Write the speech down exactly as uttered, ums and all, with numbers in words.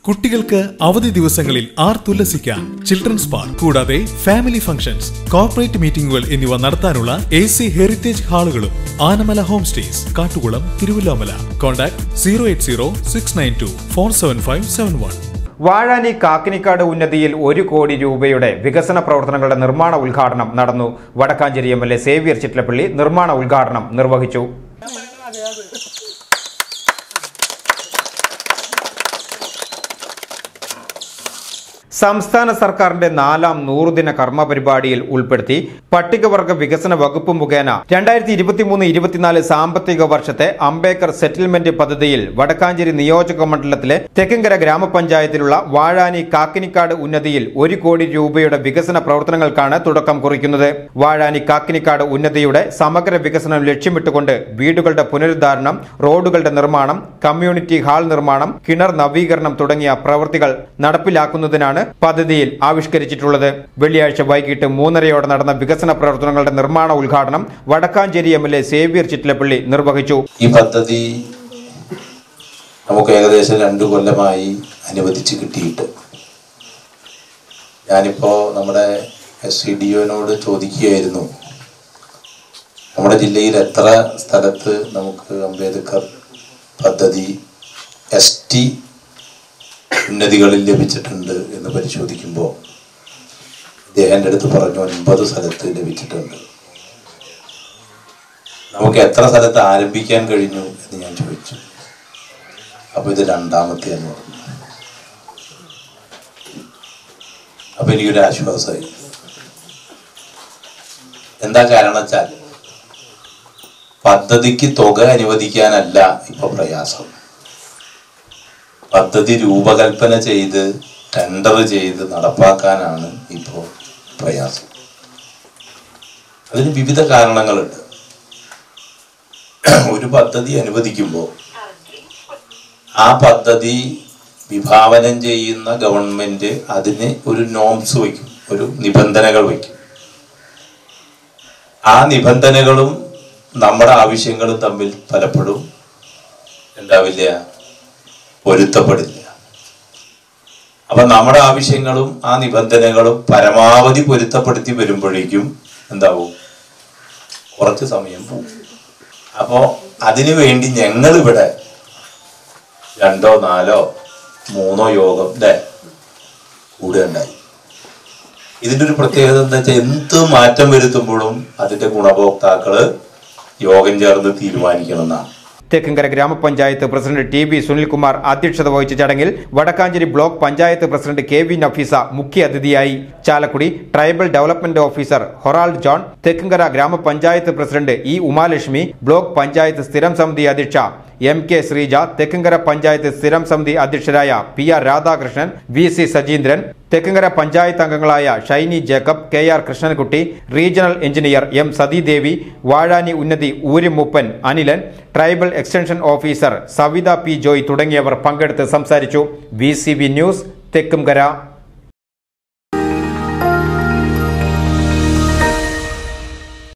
കുട്ടികൾക്ക് അവധി ദിവസങ്ങളിൽ ആർത്തുല്ലസിക്കാൻ ചിൽഡ്രൻസ് പാർക്ക് കൂടാതെ ഫാമിലി ഫംഗ്ഷൻസ്, കോർപ്പറേറ്റ് മീറ്റിംഗുകൾ എന്നിവ നടത്താനുള്ള എ സി ഹെറിറ്റേജ് ഹാളുകളും Anamala home stays, Kattukulam, Thiruvallamala. Contact zero eight zero six nine two four seven five seven one. Vazhani Kakkinikkad ഉന്നതിയിൽ ഒരു കോടി രൂപയുടെ വികസന പ്രവർത്തനങ്ങളുടെ നിർമ്മാണ ഉദ്ഘാടനം നടന്നു. Vadakkanchery M L A Xavier Chittilappally നിർമ്മാണ ഉദ്ഘാടനം നിർവഹിച്ചു. സംസ്ഥാന സർക്കാരിന്റെ നാലാം നൂറുദിന കർമ്മ പരിപാടിയിൽ ഉൾപ്പെടുത്തി പട്ടികവർഗ വികസന വകുപ്പ് മുഖേന രണ്ടായിരത്തി ഇരുപത്തിമൂന്ന് ഇരുപത്തിനാല് സാമ്പത്തിക വർഷത്തെ അംബേദ്കർ സെറ്റിൽമെന്റ് പദ്ധതിയിൽ വടക്കാഞ്ചേരി നിയോജക മണ്ഡലത്തിലെ തെക്കങ്കര ഗ്രാമപഞ്ചായത്തിലുള്ള വാഴാനി കാക്കിനിക്കാട് ഉന്നതിയിൽ ഒരു കോടി രൂപയുടെ വികസന പ്രവർത്തനങ്ങൾക്കാണ് തുടക്കം കുറിക്കുന്നത്. വാഴാനി കാക്കിനിക്കാട് ഉന്നതിയുടെ സമഗ്ര വികസനം ലക്ഷ്യമിട്ടുകൊണ്ട് വീടുകളുടെ പുനരുദ്ധാരണം, റോഡുകളുടെ നിർമ്മാണം, കമ്മ്യൂണിറ്റി ഹാൾ നിർമ്മാണം, കിണർ നവീകരണം തുടങ്ങിയ പ്രവൃത്തികൾ നടപ്പിലാക്കുന്നതിനാണ് പദ്ധതിയിൽ ആവിഷ്കരിച്ചിട്ടുള്ളത്. വെള്ളിയാഴ്ച വൈകിട്ട് മൂന്നരയോടെ നടന്ന വികസന പ്രവർത്തനങ്ങളുടെ നിർമ്മാണ ഉദ്ഘാടനം Vadakkanchery M L A Xavier Chittilappally നിർവഹിച്ചു. ഈ പദ്ധതി നമുക്ക് ഏകദേശം രണ്ടു കൊല്ലമായി അനുവദിച്ച് കിട്ടിയിട്ട് ഞാനിപ്പോ നമ്മുടെ എസ് സി ഡി ഒനോട് ചോദിക്കുകയായിരുന്നു, നമ്മുടെ ജില്ലയിൽ എത്ര സ്ഥലത്ത് നമുക്ക് അംബേദ്കർ പദ്ധതി എസ് ടി ഉന്നതികളിൽ ലഭിച്ചിട്ടുണ്ട് എന്ന് പരിശോധിക്കുമ്പോൾ അദ്ദേഹം എൻ്റെ അടുത്ത് പറഞ്ഞു ഒൻപത് സ്ഥലത്ത് ലഭിച്ചിട്ടുണ്ട്. നമുക്ക് എത്ര സ്ഥലത്ത് ആരംഭിക്കാൻ കഴിഞ്ഞു എന്ന് ഞാൻ ചോദിച്ചു. അപ്പൊ ഇത് രണ്ടാമത്തെ എന്ന് പറഞ്ഞു. അപ്പൊ എനിക്കൊരു ആശ്വാസമായി. എന്താ കാരണം വെച്ചാൽ പദ്ധതിക്ക് തുക അനുവദിക്കാനല്ല ഇപ്പൊ പ്രയാസം, പദ്ധതി രൂപകൽപ്പന ചെയ്ത് ടെൻഡർ ചെയ്ത് നടപ്പാക്കാനാണ് ഇപ്പോൾ പ്രയാസം. അതിന് വിവിധ കാരണങ്ങളുണ്ട്. ഒരു പദ്ധതി അനുവദിക്കുമ്പോൾ ആ പദ്ധതി വിഭാവനം ചെയ്യുന്ന ഗവൺമെന്റ് അതിന് ഒരു നോംസ് വയ്ക്കും, ഒരു നിബന്ധനകൾ വയ്ക്കും. ആ നിബന്ധനകളും നമ്മുടെ ആവശ്യങ്ങളും തമ്മിൽ പലപ്പോഴും എന്താവില്ല, പൊരുത്തപ്പെടില്ല. അപ്പൊ നമ്മുടെ ആവശ്യങ്ങളും ആ നിബന്ധനകളും പരമാവധി പൊരുത്തപ്പെടുത്തി വരുമ്പോഴേക്കും എന്താവും, കുറച്ച് സമയം പോകും. അപ്പോ അതിനു വേണ്ടി ഞങ്ങൾ ഇവിടെ രണ്ടോ നാലോ മൂന്നോ യോഗം അല്ലെ കൂടെ ഉണ്ടായി. ഇതിന്റെ ഒരു പ്രത്യേകത എന്താ വെച്ചാൽ എന്ത് മാറ്റം വരുത്തുമ്പോഴും അതിന്റെ ഗുണഭോക്താക്കള് യോഗം ചേർന്ന് തീരുമാനിക്കണം എന്നാണ്. തെക്കങ്കര ഗ്രാമപഞ്ചായത്ത് പ്രസിഡന്റ് ടി ബി സുനിൽകുമാർ അധ്യക്ഷത വഹിച്ച ചടങ്ങിൽ Vadakkanchery block panchayat president K V Nafeesa മുഖ്യ അതിഥിയായി. Chalakudy tribal development officer Harold John, Thekkumkara ഗ്രാമപഞ്ചായത്ത് president E Umalakshmi, block panchayat സ്ഥിരം സമിതി അധ്യക്ഷ എം കെ ശ്രീജ, തെക്കങ്കര പഞ്ചായത്ത് സ്ഥിരം സമിതി അധ്യക്ഷരായ P R Radhakrishnan, V C Sajeendran, Thekkumkara panchayat അംഗങ്ങളായ Shiny Jacob, K R Krishnankutty, regional engineer M Sathidevi, Vazhani ഉന്നതി ഊരിമുപ്പൻ Anilan, tribal extension officer Savitha P Joy തുടങ്ങിയവർ പങ്കെടുത്ത് സംസാരിച്ചു. V C V news, Thekkumkara.